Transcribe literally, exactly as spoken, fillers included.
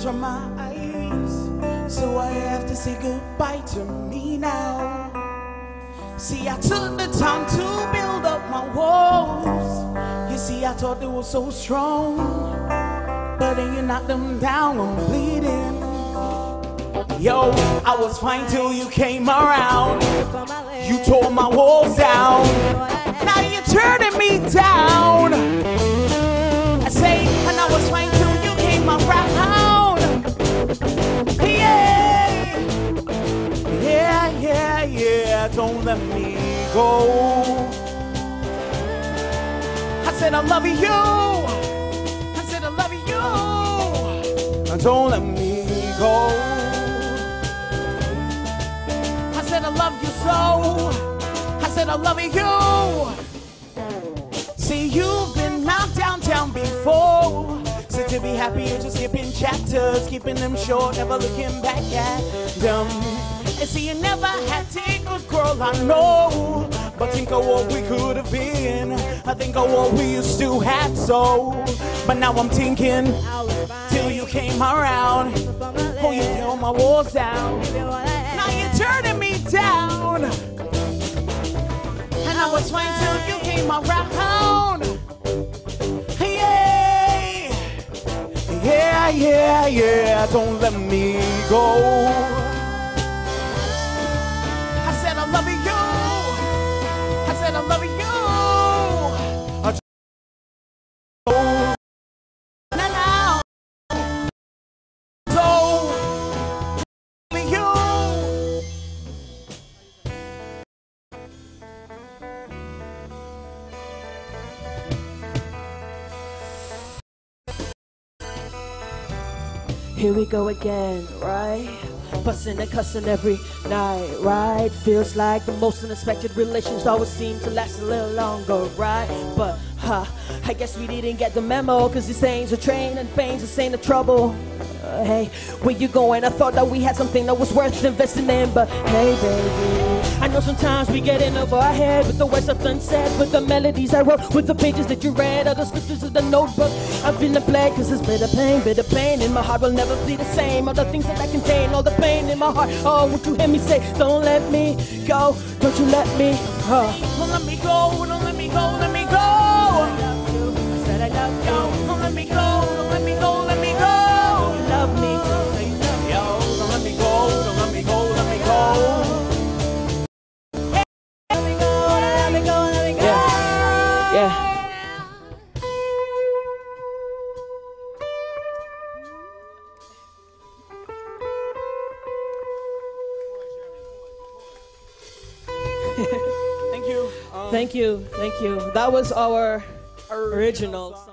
tears from my eyes, so I have to say goodbye to me now. See, I took the time to build up my walls. You see, I thought they were so strong, but then you knocked them down, I'm bleeding. Yo, I was fine till you came around. You tore my walls down. Now you're turning me down. I say, and I was fine till you came around. Yeah, yeah, yeah, yeah. Don't let me go. I said I love you. I said I love you. Don't let me go. I said I love you so. I said I love you. See, you've been knocked downtown before. So to be happy, you're just skipping chapters, keeping them short, never looking back at them. And see, you never had it good, girl, I know. But think of what we could have been. I think of what we used to have, so. But now I'm thinking, till you came around. Oh, you tore my walls down. Now you're turning me down. And I was fine till you came around. Yeah, yeah, yeah, yeah. Don't let me go. I said I love you. I said I love you. I just now, now. So you. Here we go again, right? Fussing and cussing every night, right? Feels like the most unexpected relations always seem to last a little longer, right? But, huh, I guess we didn't get the memo, cause these things are train and pains, this ain't a trouble. Uh, hey, where you going? I thought that we had something that was worth investing in, but hey, baby, I know sometimes we get in over our head with the words I've done said, with the melodies I wrote, with the pages that you read, or the scriptures of the notebook. I've been a plague, cause it's bitter pain, bitter pain in my heart will never be the same. All the things that I contain, all the pain in my heart. Oh, won't you hear me say, don't let me go, don't you let me, huh? Don't let me go, don't let me go, let me go. I said I love you. Don't let me go, don't let me go, let me go. Love me. Yo, don't let me go, don't let me go, let me go. Let me go, let me go, let me go. Yeah. Yeah. Thank you. Um, Thank you, thank you. That was our original song.